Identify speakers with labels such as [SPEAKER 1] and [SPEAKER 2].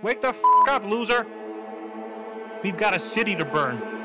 [SPEAKER 1] Wake the f up, loser! We've got a city to burn.